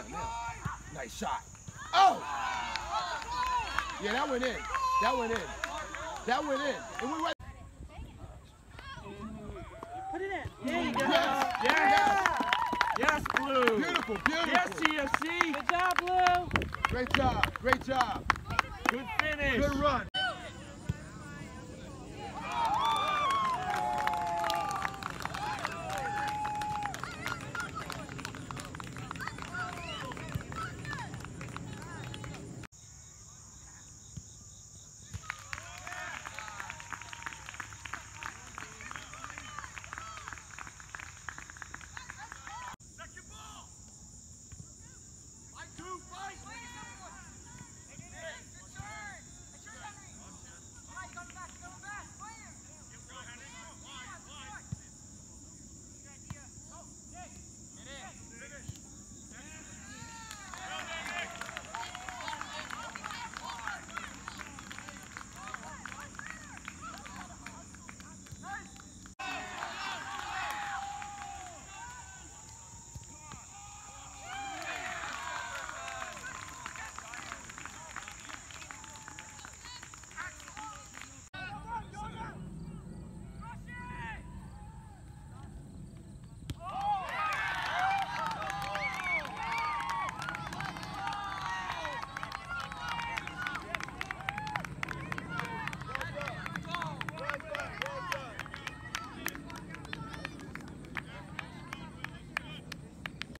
Nice shot. Oh! Yeah, that went in. That went in. That went in. It went right. Put it in. There you go. Yes. Yeah. Yes, Blue. Beautiful, beautiful. Yes, CFC. Good job, Blue. Great job. Great job. Good finish. Good run.